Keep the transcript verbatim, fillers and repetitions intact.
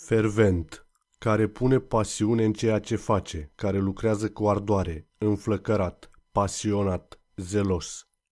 Fervent, care pune pasiune în ceea ce face, care lucrează cu ardoare, înflăcărat, pasionat, zelos.